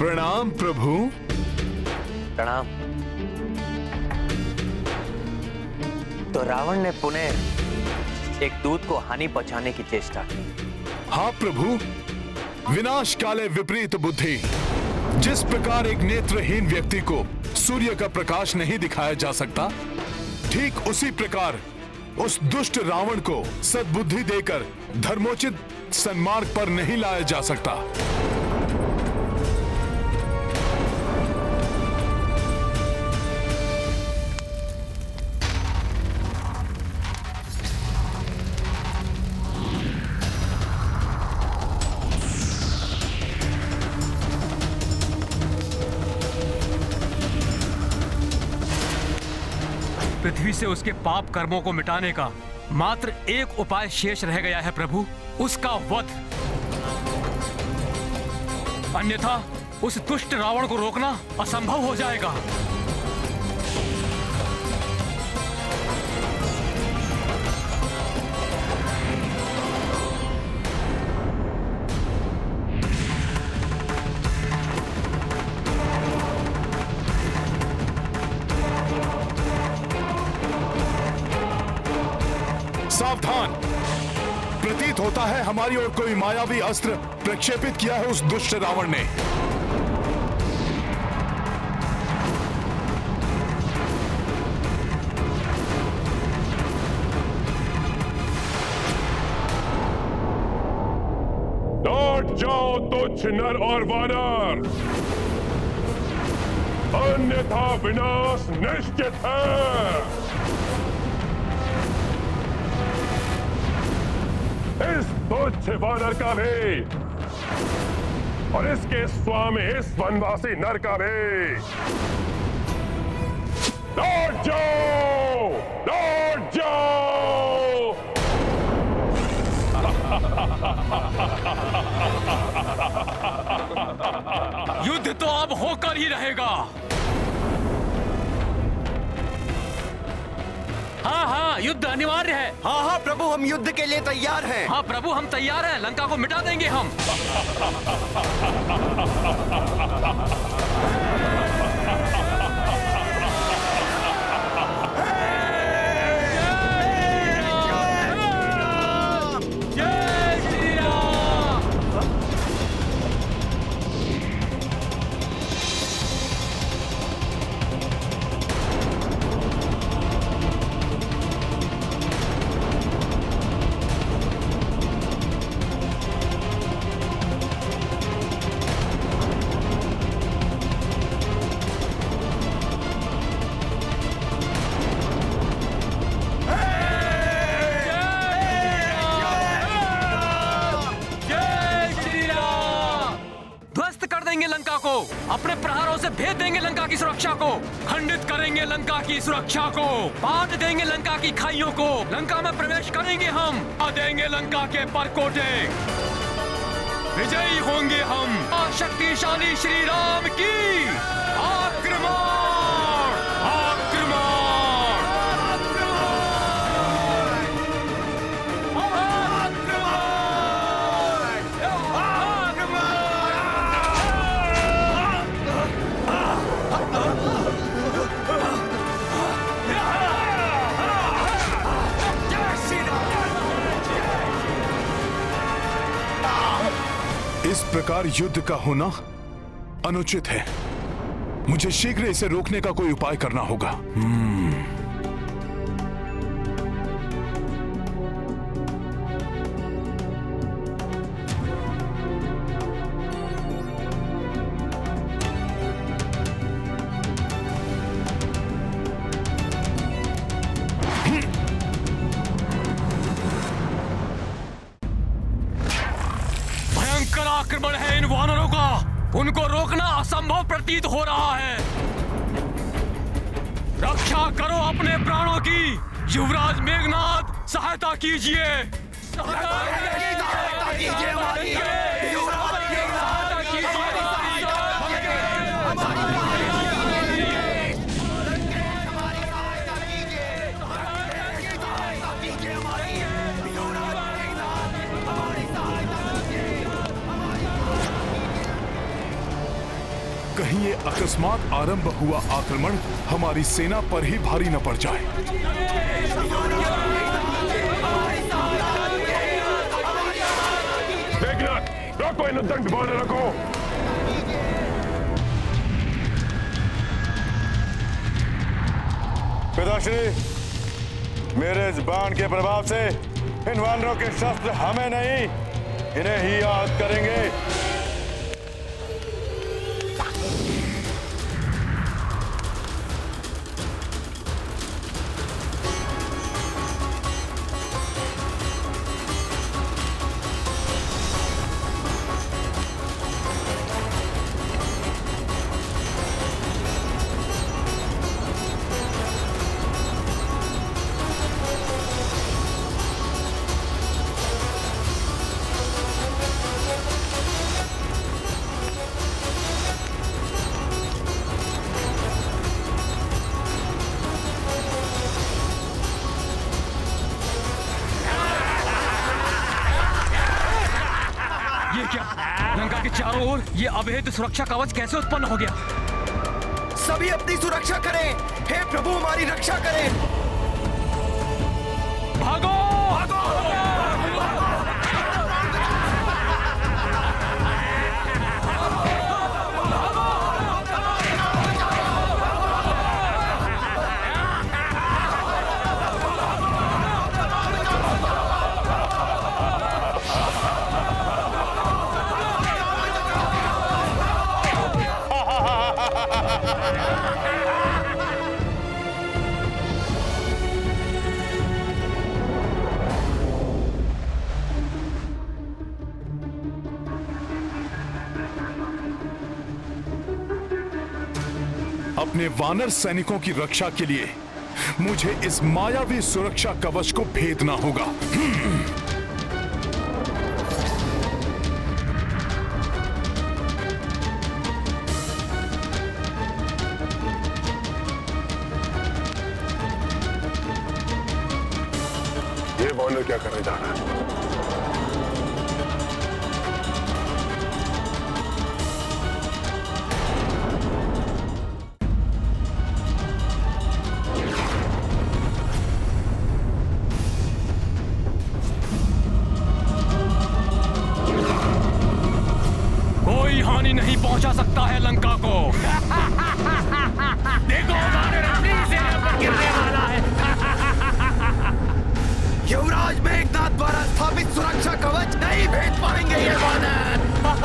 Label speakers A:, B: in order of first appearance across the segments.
A: प्रणाम प्रभु।
B: प्रणाम। तो रावण ने पुनः एक दूत को हानि पहुंचाने की चेष्टा की।
A: हाँ प्रभु, विनाश काले विपरीत बुद्धि। जिस प्रकार एक नेत्रहीन व्यक्ति को सूर्य का प्रकाश नहीं दिखाया जा सकता, ठीक उसी प्रकार उस दुष्ट रावण को सद्बुद्धि देकर धर्मोचित सन्मार्ग पर नहीं लाया जा सकता।
C: पृथ्वी से उसके पाप कर्मों को मिटाने का मात्र एक उपाय शेष रह गया है प्रभु, उसका वध। अन्यथा उस दुष्ट रावण को रोकना असंभव हो जाएगा।
A: सावधान! प्रतीत होता है हमारी ओर कोई मायावी अस्त्र प्रक्षेपित किया है उस दुष्ट रावण ने।
D: लौट जाओ तुच्छ नर और वानर, अन्यथा विनाश निश्चित है। इस तुच्छ वानर का भी और इसके स्वामी इस वनवासी नर का भी लौट जाओ, लौट जाओ।
C: युद्ध तो अब होकर ही रहेगा। हाँ हाँ, युद्ध अनिवार्य है।
E: हाँ हाँ प्रभु, हम युद्ध के लिए तैयार हैं।
C: हाँ प्रभु, हम तैयार हैं। लंका को मिटा देंगे हम। अपने प्रहारों से भेद देंगे लंका की सुरक्षा को, खंडित करेंगे लंका की सुरक्षा को, बांट देंगे लंका की खाइयों को। लंका में प्रवेश करेंगे हम, आ देंगे लंका के परकोटे। विजयी होंगे हम। शक्तिशाली श्री राम की आक्रमण, आक्रमण।
A: इस प्रकार युद्ध का होना अनुचित है। मुझे शीघ्र इसे रोकने का कोई उपाय करना होगा। आक्रमण है इन वानरों का, उनको रोकना असंभव प्रतीत हो रहा है। रक्षा करो अपने प्राणों की। युवराज मेघनाद, सहायता कीजिए। सहायता कीजिए हमारी। युवराज मेघनाद, कहीं ये अकस्मात आरंभ हुआ आक्रमण हमारी सेना पर ही भारी न पड़ जाए।
D: मेघनाथ, रखो इन दंड बांध रखो।
F: पिताश्री, मेरे इस बाण के प्रभाव से इन वानरों के शस्त्र हमें नहीं, इन्हें ही आहत करेंगे।
C: लंका के चारों ओर ये अवैध सुरक्षा कवच कैसे उत्पन्न हो गया?
E: सभी अपनी सुरक्षा करें। हे प्रभु, हमारी रक्षा करें।
C: भागो!
A: अपने वानर सैनिकों की रक्षा के लिए मुझे इस मायावी सुरक्षा कवच को भेदना होगा।
D: ये वानर क्या करने जा रहा है?
C: नहीं पहुंचा सकता है लंका को। देखो, वानर अपनी सेना पर गिरने वाला है।
E: युवराज मेघनाथ द्वारा स्थापित सुरक्षा कवच नहीं भेद पाएंगे ये वानर।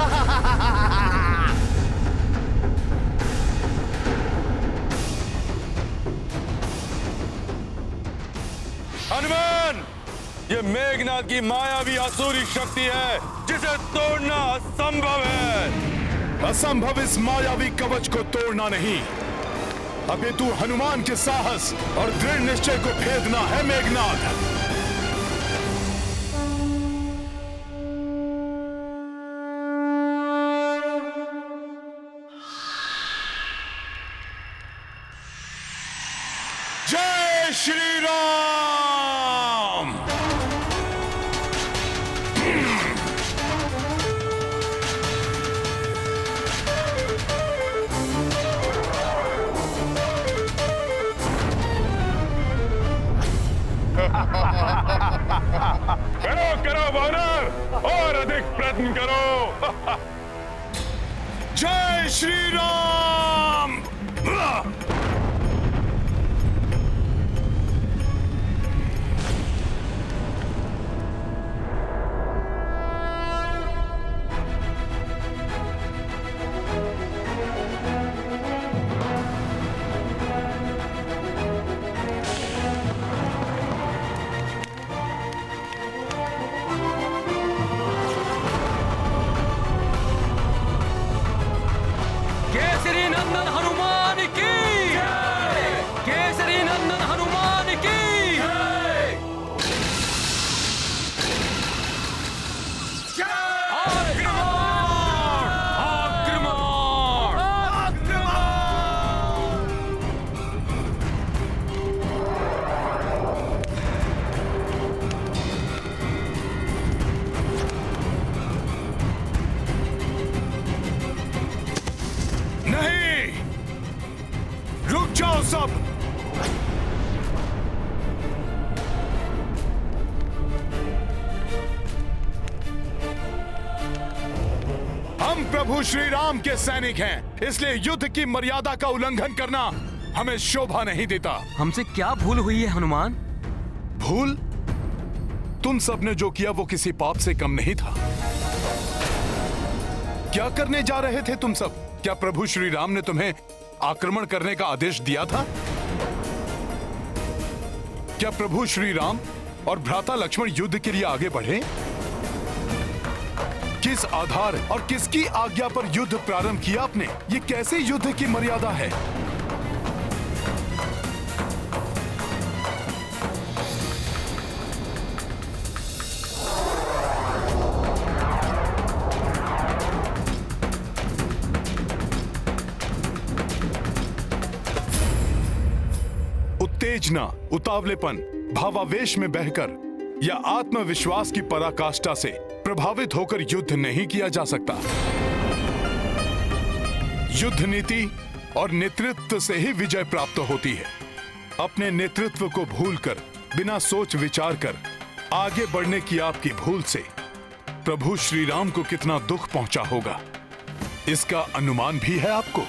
F: हनुमान, ये मेघनाथ की मायावी आसुरी शक्ति है जिसे तोड़ना असंभव है।
A: असंभव इस मायावी कवच को तोड़ना नहीं, अपितु हनुमान के साहस और दृढ़ निश्चय को भेदना है मेघनाथ। जय श्री राम।
D: करो करो वानर, और अधिक प्रयत्न करो।
A: जय श्री राम।
C: केसरी
A: हम प्रभु श्री राम के सैनिक हैं, इसलिए युद्ध की मर्यादा का उल्लंघन करना हमें शोभा नहीं देता।
C: हमसे क्या भूल हुई है हनुमान?
A: भूल? तुम सबने जो किया वो किसी पाप से कम नहीं था। क्या करने जा रहे थे तुम सब? क्या प्रभु श्री राम ने तुम्हें आक्रमण करने का आदेश दिया था? क्या प्रभु श्री राम और भ्राता लक्ष्मण युद्ध के लिए आगे बढ़े? किस आधार और किसकी आज्ञा पर युद्ध प्रारंभ किया आपने? ये कैसे युद्ध की मर्यादा है? उत्तेजना, उतावलेपन, भावावेश में बहकर या आत्मविश्वास की पराकाष्ठा से प्रभावित होकर युद्ध नहीं किया जा सकता। युद्ध नीति और नेतृत्व से ही विजय प्राप्त होती है। अपने नेतृत्व को भूलकर, बिना सोच विचार कर आगे बढ़ने की आपकी भूल से प्रभु श्री राम को कितना दुख पहुंचा होगा, इसका अनुमान भी है आपको।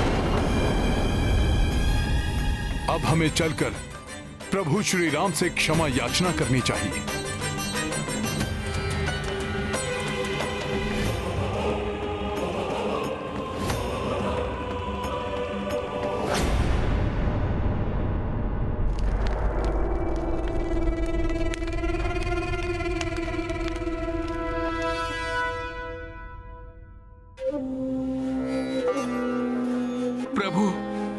A: अब हमें चलकर प्रभु श्री राम से क्षमा याचना करनी चाहिए।
C: प्रभु,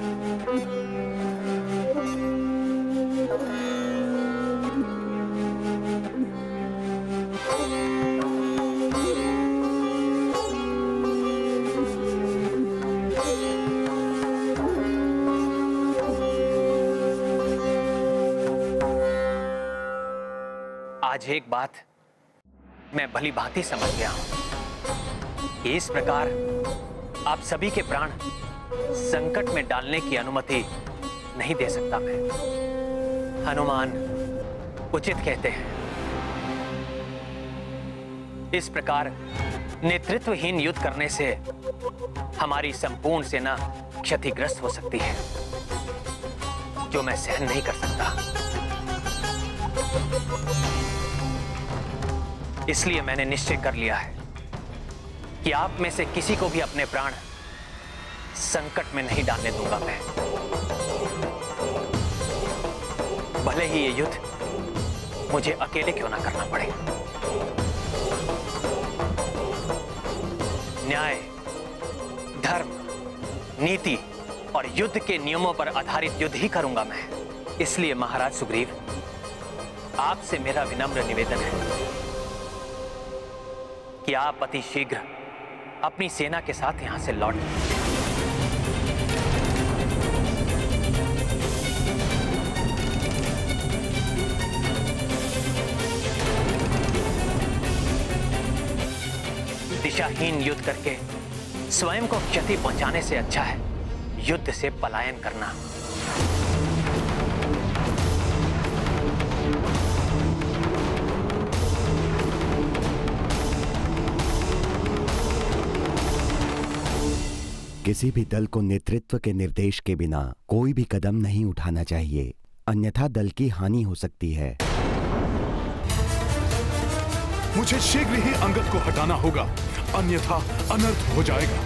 B: आज एक बात मैं भली भांति समझ गया हूं कि इस प्रकार आप सभी के प्राण संकट में डालने की अनुमति नहीं दे सकता मैं। हनुमान उचित कहते हैं। इस प्रकार नेतृत्वहीन युद्ध करने से हमारी संपूर्ण सेना क्षतिग्रस्त हो सकती है, जो मैं सहन नहीं कर सकता। इसलिए मैंने निश्चय कर लिया है कि आप में से किसी को भी अपने प्राण संकट में नहीं डालने दूंगा मैं। भले ही ये युद्ध मुझे अकेले क्यों ना करना पड़े। न्याय, धर्म, नीति और युद्ध के नियमों पर आधारित युद्ध ही करूंगा मैं। इसलिए महाराज सुग्रीव, आपसे मेरा विनम्र निवेदन है कि आप अति शीघ्र अपनी सेना के साथ यहां से लौट जाएं। दिशाहीन युद्ध करके स्वयं को क्षति पहुंचाने से अच्छा है युद्ध से पलायन करना।
G: किसी भी दल को नेतृत्व के निर्देश के बिना कोई भी कदम नहीं उठाना चाहिए, अन्यथा दल की हानि हो सकती है।
A: मुझे शीघ्र ही अंगद को हटाना होगा, अन्यथा अनर्थ हो जाएगा।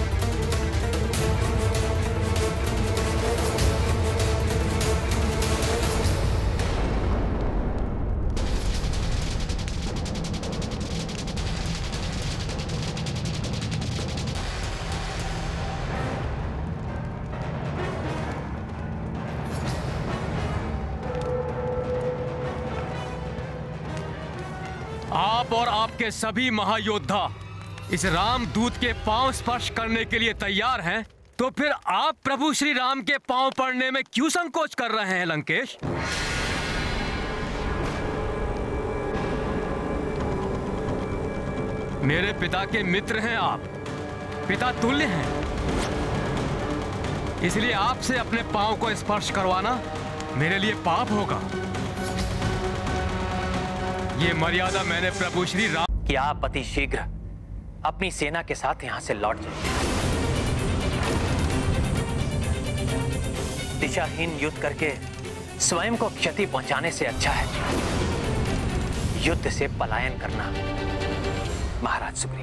C: आप और आपके सभी महायोद्धा इस रामदूत के पांव स्पर्श करने के लिए तैयार हैं, तो फिर आप प्रभु श्री राम के पांव पड़ने में क्यों संकोच कर रहे हैं लंकेश? मेरे पिता के मित्र हैं आप, पिता तुल्य हैं, इसलिए आपसे अपने पांव को स्पर्श करवाना मेरे लिए पाप होगा। ये मर्यादा मैंने प्रभु श्री राम
B: कि आप अति शीघ्र अपनी सेना के साथ यहां से लौट जाइए। दिशाहीन युद्ध करके स्वयं को क्षति पहुंचाने से अच्छा है युद्ध से पलायन करना। महाराज सुग्रीव।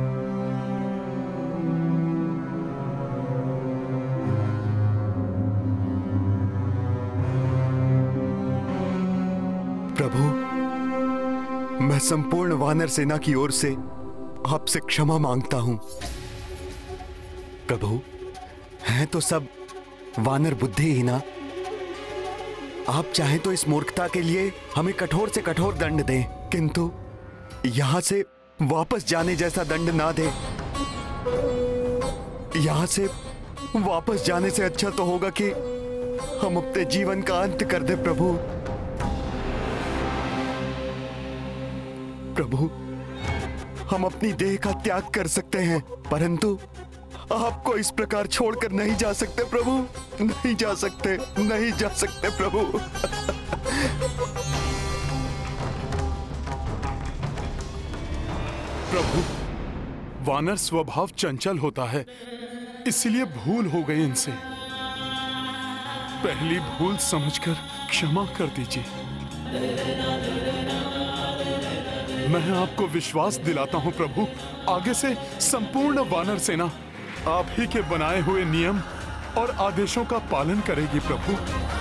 G: प्रभु, मैं संपूर्ण वानर सेना की ओर से आपसे क्षमा मांगता हूं। प्रभु, हैं तो सब वानर बुद्धिहीन। आप चाहें तो इस मूर्खता के लिए हमें कठोर से कठोर दंड दें, किंतु यहां से वापस जाने जैसा दंड ना दें। यहां से वापस जाने से अच्छा तो होगा कि हम अपने जीवन का अंत कर दें। प्रभु, प्रभु, हम अपनी देह का त्याग कर सकते हैं, परंतु आपको इस प्रकार छोड़कर नहीं जा सकते। प्रभु, नहीं जा सकते, नहीं जा सकते प्रभु।
A: प्रभु, वानर स्वभाव चंचल होता है, इसलिए भूल हो गई इनसे। पहली भूल समझकर क्षमा कर दीजिए। मैं आपको विश्वास दिलाता हूं प्रभु, आगे से संपूर्ण वानर सेना आप ही के बनाए हुए नियम और आदेशों का पालन करेगी प्रभु।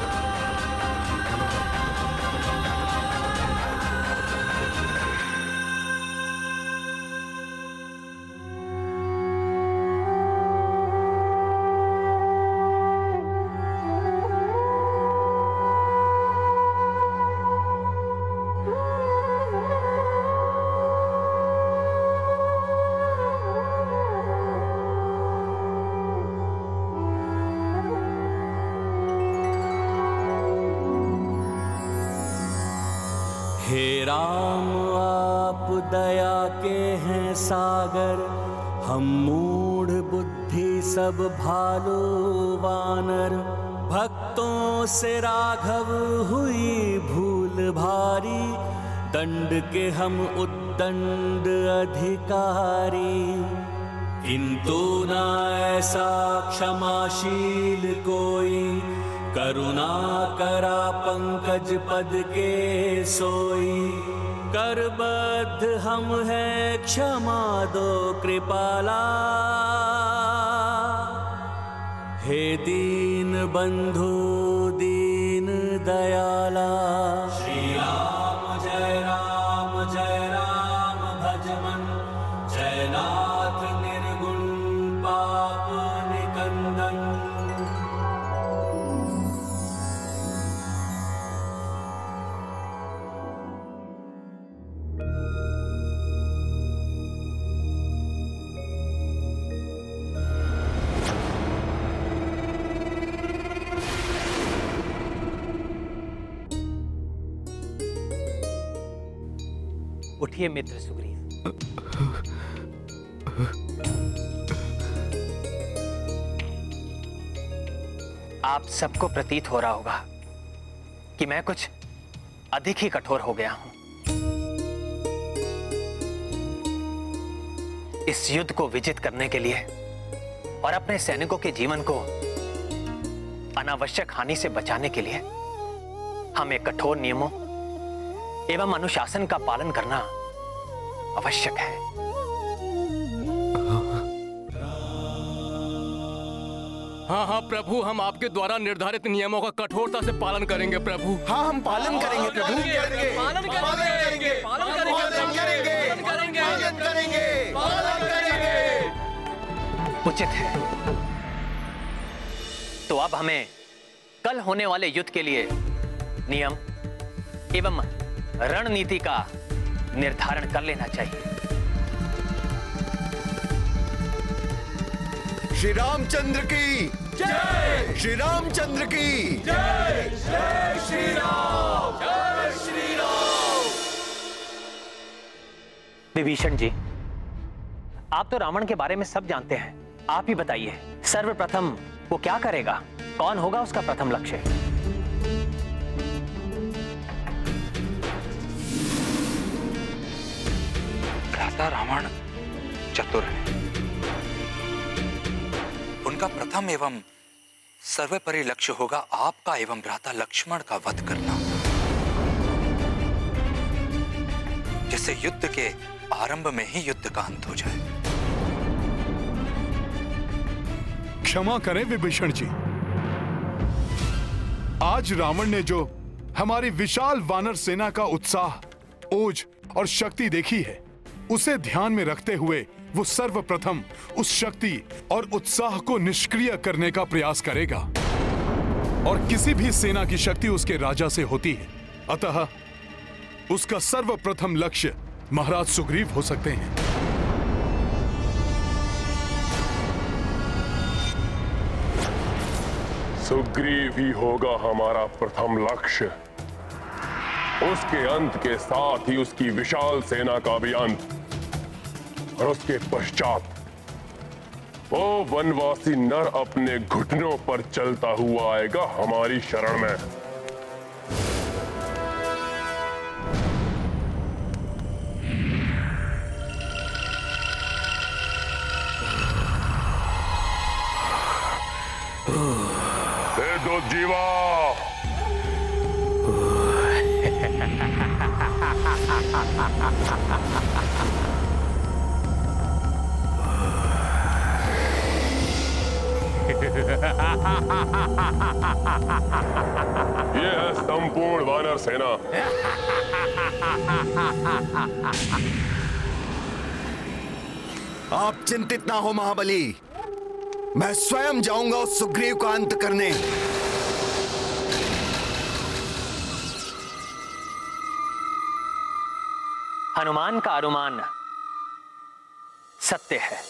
H: हे राम, आप दया के हैं सागर, हम मूढ़ बुद्धि सब भालो वानर। भक्तों से राघव हुई भूल भारी, दंड के हम उद्दंड अधिकारी। किंतु ना ऐसा क्षमाशील कोई, करुणा करा पंकज पद के सोई। करबद्ध हम हैं, क्षमा दो कृपाला। हे दीन बंधु दीन दयाला। श्री राम जय राम जय राम भज मन, जय नाथ निर्गुण पाप निकंदन।
B: उठिए मित्र सुग्रीव। आप सबको प्रतीत हो रहा होगा कि मैं कुछ अधिक ही कठोर हो गया हूं। इस युद्ध को विजित करने के लिए और अपने सैनिकों के जीवन को अनावश्यक हानि से बचाने के लिए हमें कठोर नियमों एवं अनुशासन का पालन करना आवश्यक है।
C: हाँ हाँ प्रभु, हम आपके द्वारा निर्धारित नियमों का कठोरता से पालन करेंगे प्रभु।
E: हाँ, हम पालन करेंगे प्रभु।
B: उचित है। तो अब हमें कल होने वाले युद्ध के लिए नियम एवं रणनीति का निर्धारण कर लेना चाहिए।
E: श्री रामचंद्र की जय, श्री रामचंद्र की जय, जय श्री राम, जय श्री राम।
B: विभीषण जी, आप तो रावण के बारे में सब जानते हैं, आप ही बताइए सर्वप्रथम वो क्या करेगा, कौन होगा उसका प्रथम लक्ष्य?
I: रावण चतुर हैं। उनका प्रथम एवं सर्वोपरि लक्ष्य होगा आपका एवं भ्राता लक्ष्मण का वध करना, जिससे युद्ध के आरंभ में ही युद्ध का अंत हो जाए।
A: क्षमा करें विभीषण जी, आज रावण ने जो हमारी विशाल वानर सेना का उत्साह, ओज और शक्ति देखी है, उसे ध्यान में रखते हुए वो सर्वप्रथम उस शक्ति और उत्साह को निष्क्रिय करने का प्रयास करेगा। और किसी भी सेना की शक्ति उसके राजा से होती है, अतः उसका सर्वप्रथम लक्ष्य महाराज सुग्रीव हो सकते हैं।
D: सुग्रीव ही होगा हमारा प्रथम लक्ष्य। उसके अंत के साथ ही उसकी विशाल सेना का भी अंत, और उसके पश्चात वो वनवासी नर अपने घुटनों पर चलता हुआ आएगा हमारी शरण में। जीवा ये है संपूर्ण वानर सेना।
G: आप चिंतित ना हो महाबली, मैं स्वयं जाऊंगा उस सुग्रीव का अंत करने।
B: हनुमान का अनुमान सत्य है।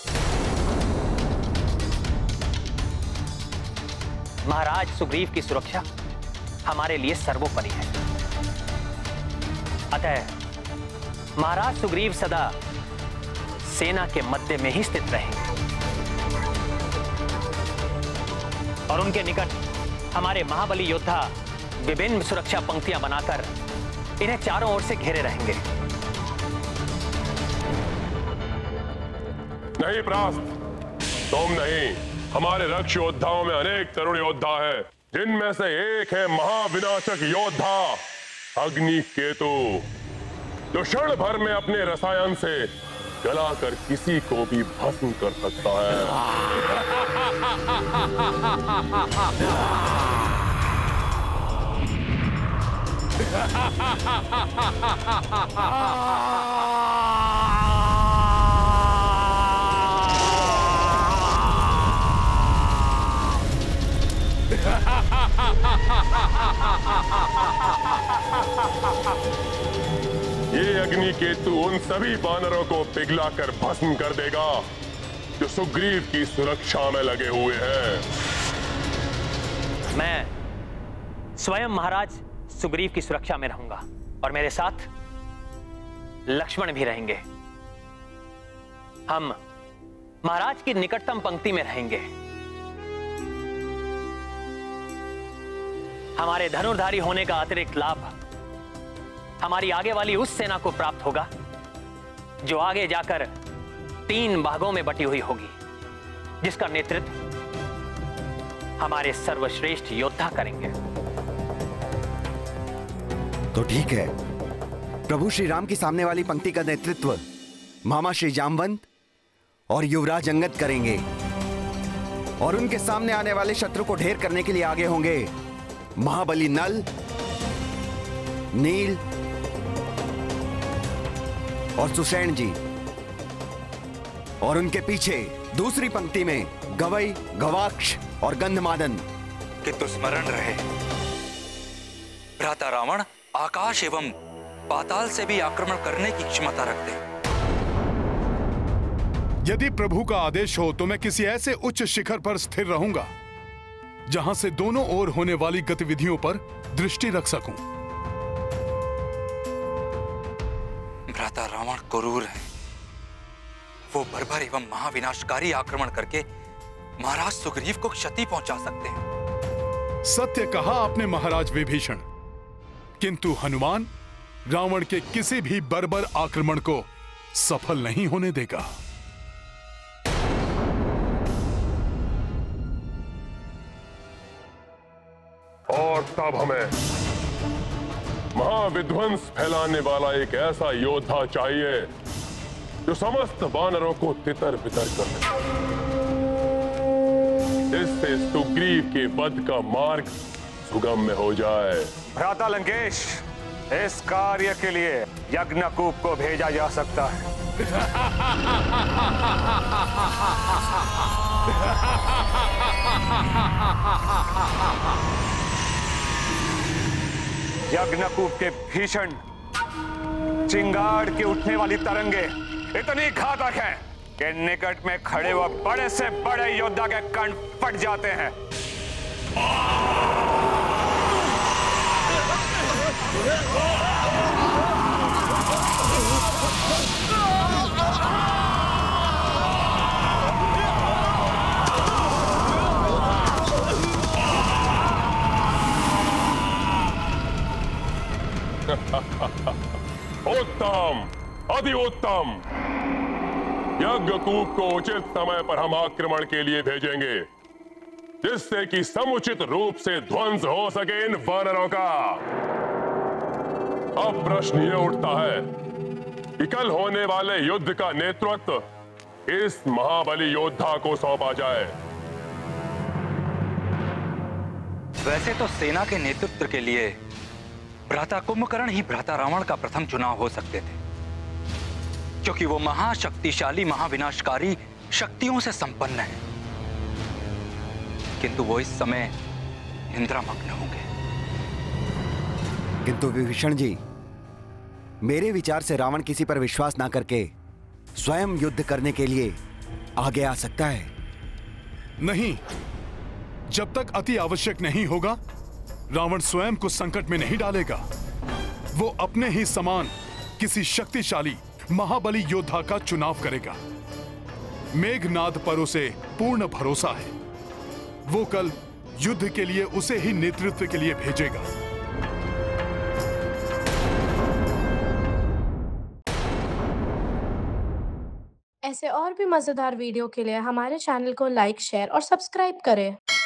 B: महाराज सुग्रीव की सुरक्षा हमारे लिए सर्वोपरि है। अतः महाराज सुग्रीव सदा सेना के मध्य में ही स्थित रहेंगे और उनके निकट हमारे महाबली योद्धा विभिन्न सुरक्षा पंक्तियां बनाकर इन्हें चारों ओर से घेरे रहेंगे।
D: नहीं प्रास्त, तुम नहीं, हमारे रक्ष योद्धाओं में अनेक तरुण योद्धा है, जिनमें से एक है महाविनाशक योद्धा अग्निकेतु, जो क्षण भर में अपने रसायन से जलाकर किसी को भी भस्म कर सकता है। ये अग्निकेतु उन सभी वानरों को पिघलाकर भस्म कर देगा जो सुग्रीव की सुरक्षा में लगे हुए हैं।
B: मैं स्वयं महाराज सुग्रीव की सुरक्षा में रहूंगा और मेरे साथ लक्ष्मण भी रहेंगे। हम महाराज की निकटतम पंक्ति में रहेंगे। हमारे धनुर्धारी होने का अतिरिक्त लाभ हमारी आगे वाली उस सेना को प्राप्त होगा जो आगे जाकर 3 भागों में बटी हुई होगी, जिसका नेतृत्व हमारे सर्वश्रेष्ठ योद्धा करेंगे।
G: तो ठीक है, प्रभु श्री राम की सामने वाली पंक्ति का नेतृत्व मामा श्री जामवंत और युवराज अंगद करेंगे और उनके सामने आने वाले शत्रु को ढेर करने के लिए आगे होंगे महाबली नल, नील और सुषेण जी, और उनके पीछे दूसरी पंक्ति में गवई, गवाक्ष और गंधमादन।
I: किंतु स्मरण रहे, भ्राता रावण आकाश एवं पाताल से भी आक्रमण करने की क्षमता रखते हैं।
A: यदि प्रभु का आदेश हो तो मैं किसी ऐसे उच्च शिखर पर स्थिर रहूंगा जहां से दोनों ओर होने वाली गतिविधियों पर दृष्टि रख सकूं।
I: भ्राता रावण क्रूर है, वो बर्बर एवं महाविनाशकारी आक्रमण करके महाराज सुग्रीव को क्षति पहुंचा सकते हैं।
A: सत्य कहा आपने महाराज विभीषण, किंतु हनुमान रावण के किसी भी बर्बर आक्रमण को सफल नहीं होने देगा।
D: और तब हमें महाविध्वंस फैलाने वाला एक ऐसा योद्धा चाहिए जो समस्त वानरों को तितर बितर कर दे, जिससे सुग्रीव के वध का मार्ग सुगम्य हो जाए।
J: भ्राता लंकेश, इस कार्य के लिए यज्ञकूप को भेजा जा सकता है। यज्ञकूप के भीषण चिंगाड़ की उठने वाली तरंगे इतनी घातक हैं कि निकट में खड़े हुए बड़े से बड़े योद्धा के कंठ फट जाते हैं।
D: उत्तम, अति उत्तम। यज्ञकूप को उचित समय पर हम आक्रमण के लिए भेजेंगे, जिससे कि समुचित रूप से ध्वंस हो सके इन वानरों का। अब प्रश्न यह उठता है कि कल होने वाले युद्ध का नेतृत्व इस महाबली योद्धा को सौंपा जाए।
I: वैसे तो सेना के नेतृत्व के लिए भ्राता कुंभकर्ण ही भ्राता रावण का प्रथम चुनाव हो सकते थे, क्योंकि वो महाशक्तिशाली महाविनाशकारी शक्तियों से संपन्न है। किंतु वो इस समय निंद्रामग्न होंगे।
G: किंतु विभीषण जी, मेरे विचार से रावण किसी पर विश्वास ना करके स्वयं युद्ध करने के लिए आगे आ सकता है।
A: नहीं, जब तक अति आवश्यक नहीं होगा रावण स्वयं को संकट में नहीं डालेगा। वो अपने ही समान किसी शक्तिशाली महाबली योद्धा का चुनाव करेगा। मेघनाद पर उसे पूर्ण भरोसा है। वो कल युद्ध के लिए उसे ही नेतृत्व के लिए भेजेगा।
K: ऐसे और भी मजेदार वीडियो के लिए हमारे चैनल को लाइक, शेयर और सब्सक्राइब करें।